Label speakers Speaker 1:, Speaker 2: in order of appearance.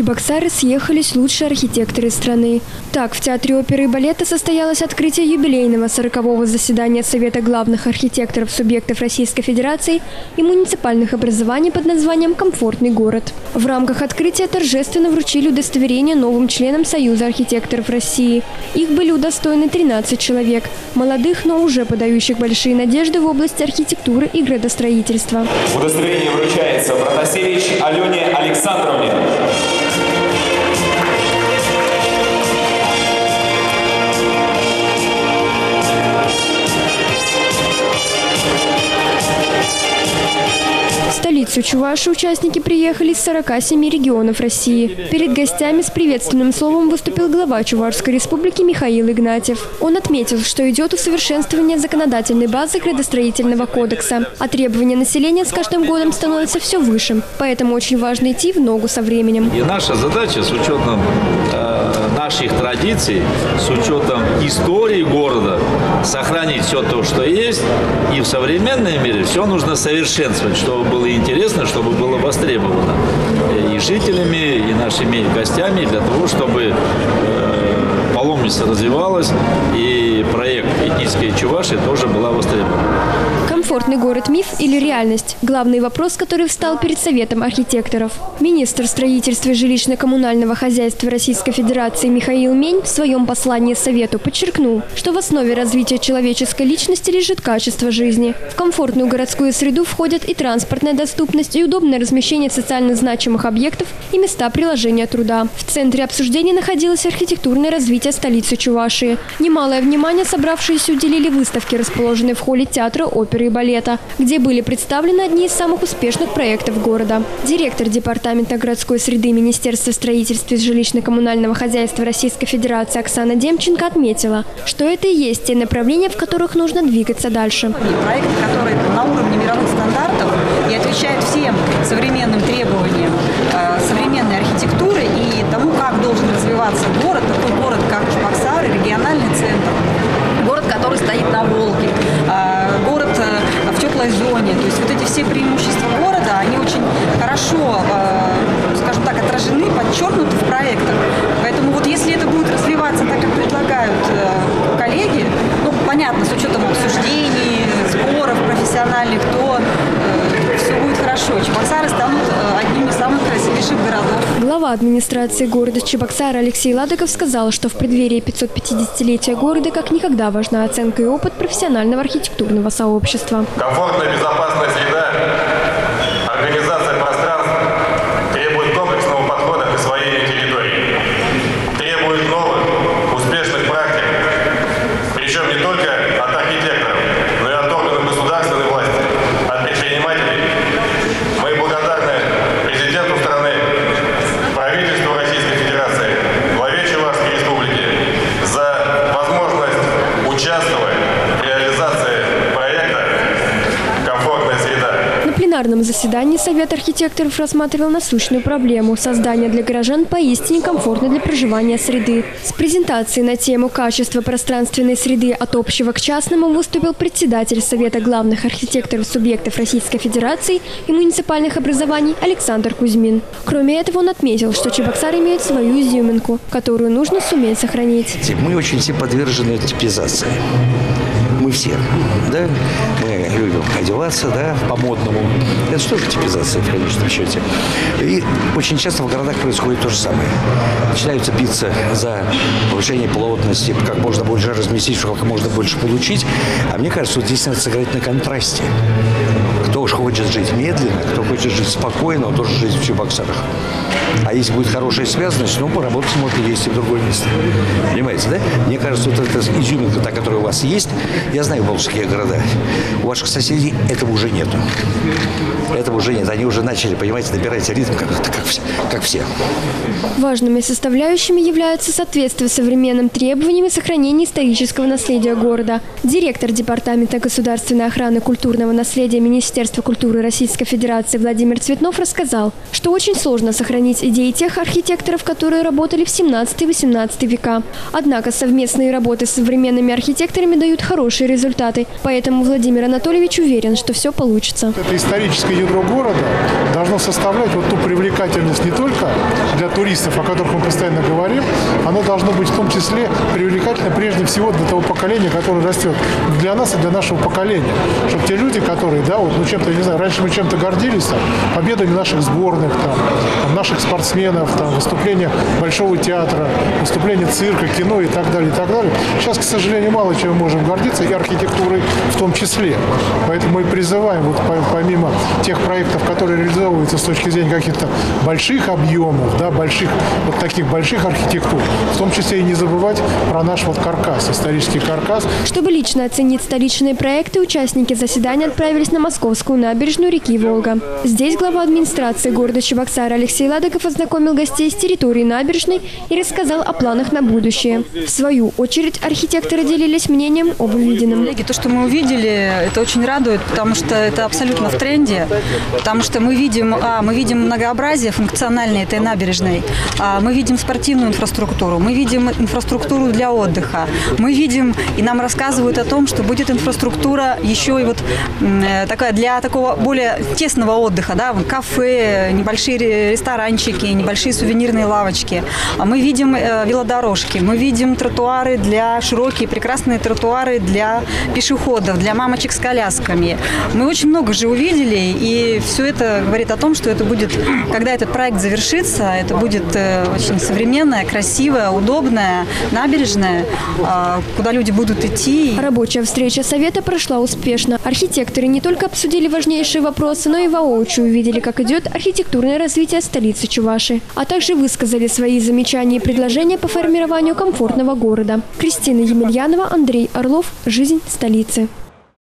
Speaker 1: Чебоксары съехались лучшие архитекторы страны. Так, в Театре оперы и балета состоялось открытие юбилейного 40-го заседания Совета главных архитекторов субъектов Российской Федерации и муниципальных образований под названием «Комфортный город». В рамках открытия торжественно вручили удостоверение новым членам Союза архитекторов России. Их были удостоены 13 человек, молодых, но уже подающих большие надежды в области архитектуры и градостроительства.
Speaker 2: Удостоверение вручается Протасевич Алене Александровне.
Speaker 1: В столицу Чувашии участники приехали из 47 регионов России. Перед гостями с приветственным словом выступил глава Чувашской республики Михаил Игнатьев. Он отметил, что идет усовершенствование законодательной базы градостроительного кодекса, а требования населения с каждым годом становятся все выше. Поэтому очень важно идти в ногу со временем.
Speaker 3: И наша задача с учетом наших традиций, с учетом истории города, сохранить все то, что есть. И в современном мире все нужно совершенствовать, чтобы было интересно, чтобы было востребовано и жителями, и нашими гостями, для того, чтобы паломничество развивалось и проект «Этнические Чувашии» тоже была востребована.
Speaker 1: Комфортный город – миф или реальность? Главный вопрос, который встал перед Советом архитекторов. Министр строительства и жилищно-коммунального хозяйства Российской Федерации Михаил Мень в своем послании Совету подчеркнул, что в основе развития человеческой личности лежит качество жизни. В комфортную городскую среду входят и транспортная доступность, и удобное размещение социально значимых объектов и места приложения труда. В центре обсуждения находилось архитектурное развитие столицы Чувашии. Немалое внимание собравшиеся уделили выставке, расположенной в холле Театра оперы и балета, где были представлены одни из самых успешных проектов города. Директор Департамента городской среды Министерства строительства и жилищно-коммунального хозяйства Российской Федерации Оксана Демченко отметила, что это и есть те направления, в которых нужно двигаться дальше.
Speaker 4: Проекты, которые на уровне мировых стандартов и отвечают всем современным требованиям современной архитектуры и тому, как должен развиваться город, такой город, как Чебоксары, региональный центр, город, который стоит на Волге, город в теплой зоне. То есть вот эти все преимущества города, они очень хорошо, скажем так, отражены, подчеркнуты в проектах. Поэтому вот если это будет развиваться так, как предлагают коллеги, ну, понятно, с учетом обсуждений, споров профессиональных, то все будет хорошо. Чебоксары станут одним из самых красивейших городов.
Speaker 1: Глава администрации города Чебоксары Алексей Ладыков сказал, что в преддверии 550-летия города как никогда важна оценка и опыт профессионального архитектурного сообщества.
Speaker 5: Комфортная, безопасная среда, организация пространства требует комплексного подхода к освоению территории, требует новых, успешных практик, причем не только от архитекторов, но и от органов государственной власти, от предпринимателей. Мы благодарны президенту страны, правительству Российской Федерации, главе Чувашской Республики за возможность участвовать в реализации проекта «Комфортная среда».
Speaker 1: На пленарном заседании Совет архитекторов рассматривал насущную проблему – создания для горожан поистине комфортной для проживания среды. С презентацией на тему качества пространственной среды от общего к частному выступил председатель Совета главных архитекторов субъектов Российской Федерации и муниципальных образований Александр Кузьмин. Кроме этого, он отметил, что Чебоксары имеют свою изюминку, которую нужно суметь сохранить.
Speaker 6: Мы очень все подвержены типизации. Мы все, да, мы любим одеваться, да, по-модному. Это же тоже типизация в конечном счете. И очень часто в городах происходит то же самое. Начинаются биться за повышение плотности, как можно больше разместить, чтобы как можно больше получить. А мне кажется, вот здесь надо сыграть на контрасте. Кто уж хочет жить медленно, кто хочет жить спокойно, он должен жить в Чебоксарах. А если будет хорошая связанность, ну, поработать можно есть и в другое место. Понимаете, да? Мне кажется, вот эта изюминка, та, которая у вас есть, я знаю волжские города. У ваших соседей этого уже нету. Этого уже нет. Они уже начали, понимаете, набирать ритм, как все.
Speaker 1: Важными составляющими являются соответствие современным требованиям и сохранение исторического наследия города. Директор Департамента государственной охраны культурного наследия Министерства Министерства культуры Российской Федерации Владимир Цветнов рассказал, что очень сложно сохранить идеи тех архитекторов, которые работали в 17-18 века. Однако совместные работы с современными архитекторами дают хорошие результаты. Поэтому Владимир Анатольевич уверен, что все получится.
Speaker 7: Это историческое ядро города должно составлять вот ту привлекательность не только для туристов, о которых мы постоянно говорим, оно должно быть в том числе привлекательно прежде всего для того поколения, которое растет, для нас и для нашего поколения. Чтобы те люди, которые, да, вот, ну, чем-то, не знаю, раньше мы чем-то гордились, там, победами наших сборных, там, наших спортсменов, там, выступления Большого театра, выступления цирка, кино и так далее, и так далее. Сейчас, к сожалению, мало чем мы можем гордиться, и архитектурой в том числе. Поэтому мы призываем, вот, помимо тех проектов, которые реализовываются с точки зрения каких-то больших объемов, да, больших, вот таких больших архитектур, в том числе и не забывать про наш вот каркас, исторический каркас.
Speaker 1: Чтобы лично оценить столичные проекты, участники заседания отправились на Московскую набережную реки Волга. Здесь глава администрации города Чебоксары Алексей Ладыков ознакомил гостей с территорией набережной и рассказал о планах на будущее. В свою очередь архитекторы делились мнением об увиденном.
Speaker 4: То, что мы увидели, это очень радует, потому что это абсолютно в тренде, потому что мы видим многообразие функциональной этой набережной, мы видим спортивную инфраструктуру, мы видим инфраструктуру для отдыха, мы видим и нам рассказывают о том, что будет инфраструктура еще и вот такая для такого более тесного отдыха, да, кафе, небольшие ресторанчики, небольшие сувенирные лавочки. Мы видим велодорожки, мы видим тротуары широкие, прекрасные тротуары для пешеходов, для мамочек с колясками. Мы очень много же увидели, и все это говорит о том, что это будет, когда этот проект завершится, это будет очень современная, красивая, удобная набережная, куда люди будут идти.
Speaker 1: Рабочая встреча совета прошла успешно. Архитекторы не только обсудили важнейшие вопросы, но и воочию увидели, как идет архитектурное развитие столицы Чувашии, а также высказали свои замечания и предложения по формированию комфортного города. Кристина Емельянова, Андрей Орлов. Жизнь столицы.